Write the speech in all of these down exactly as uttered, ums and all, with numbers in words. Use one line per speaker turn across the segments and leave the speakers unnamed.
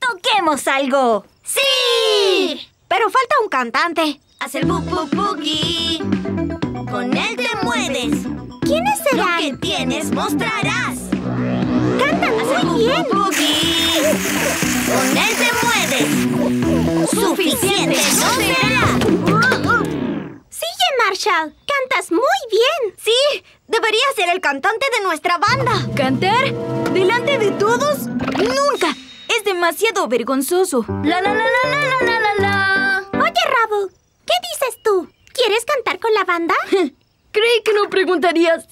¡Toquemos algo!
¡Sí!
Pero falta un cantante.
Haz el bug bug boogie. Con él te mueves.
¿Quiénes serán?
Lo que tienes mostrarás.
¡Cantan muy bien!
Bug boogie. Con él te mueves. Suficiente no será.
Sigue, Marshall. Cantas muy bien.
Sí, debería ser el cantante de nuestra banda.
¿Cantar? ¿Delante de todos? ¡Nunca! Es demasiado vergonzoso. La la la la la la la la la.
Oye, Rabu, ¿qué dices tú? ¿Quieres cantar con la banda?
Creí que no preguntarías.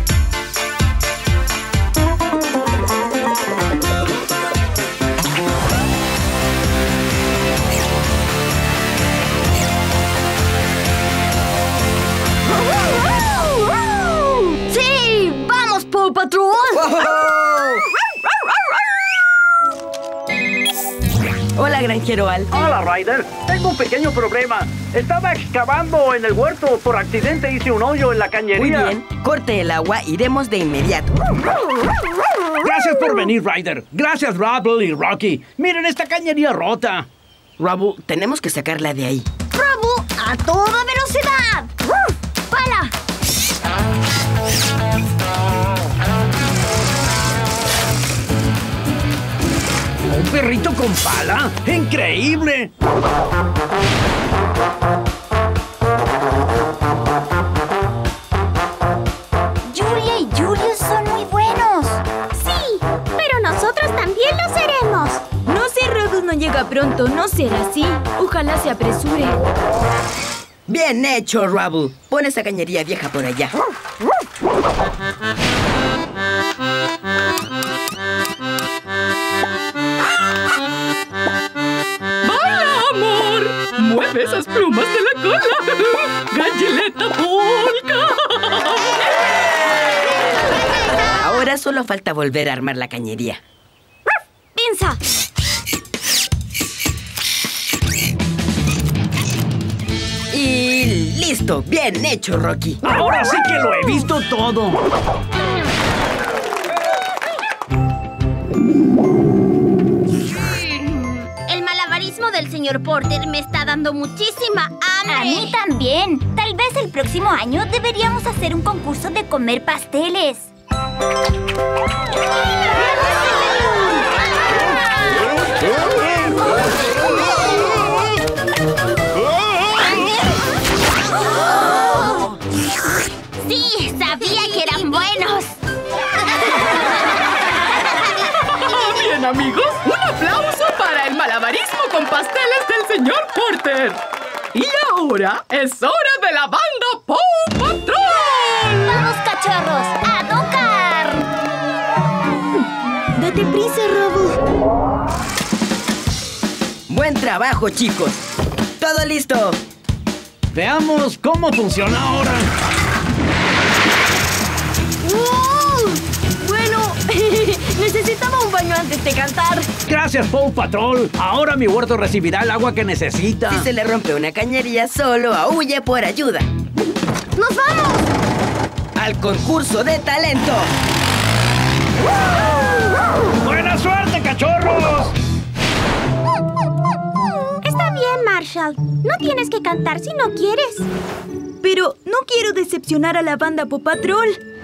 ¡Sí! ¡Vamos, Paw Patrol!
Hola, granjero Al.
Hola, Ryder. Tengo un pequeño problema. Estaba excavando en el huerto. Por accidente hice un hoyo en la cañería.
Muy bien. Corte el agua. Iremos de inmediato.
Gracias por venir, Ryder. Gracias, Rubble y Rocky. Miren esta cañería rota.
Rabu, tenemos que sacarla de ahí.
¡Rabu, a toda velocidad! ¡Pala!
¿Un perrito con pala? ¡Increíble!
Julia y Julius son muy buenos.
Sí, pero nosotros también lo seremos.
No sé, Rabu no llega pronto. No será así. Ojalá se apresure.
Bien hecho, Rabu. Pon esa cañería vieja por allá.
¡Vaya, amor! ¡Mueve esas plumas de la cola! ¡Gallineta polka!
Ahora solo falta volver a armar la cañería.
¡Pinza!
Y listo. Bien hecho, Rocky.
Ahora sí que lo he visto todo.
El malabarismo del señor Porter me está dando muchísima hambre.
A mí también. Tal vez el próximo año deberíamos hacer un concurso de comer pasteles.
Sí, sabía que eran buenos.
Bien, amigos, un aplauso para el malabarismo con pasteles del señor Porter. Y ahora es hora de la banda Paw Patrol.
¡Vamos, cachorros! ¡A tocar!
Date prisa, Rabu.
Buen trabajo, chicos. Todo listo.
Veamos cómo funciona ahora.
¡Uh! Bueno, necesitaba un baño antes de cantar.
Gracias, Paw Patrol. Ahora mi huerto recibirá el agua que necesita.
Si se le rompe una cañería, solo aúlle por ayuda.
¡Nos vamos!
Al concurso de talento.
¡Buena suerte, cachorros!
Está bien, Marshall. No tienes que cantar si no quieres.
Pero no quiero decepcionar a la banda Paw Patrol.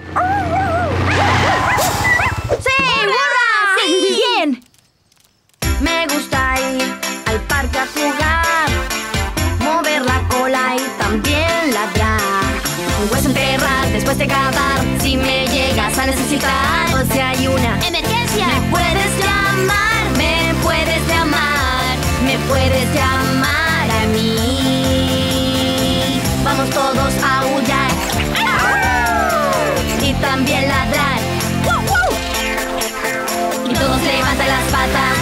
¡Sí! ¡Hurra! ¡Sí!
¡Bien!
Me gusta ir al parque a jugar, mover la cola y también ladrar. Un hueso enterrar después de cavar. Si me llegas a necesitar o si hay una emergencia, me puedes llamar, me puedes llamar, me puedes llamar a mí. Vamos todos a aullar y también ladrar. Y todos levantan las patas.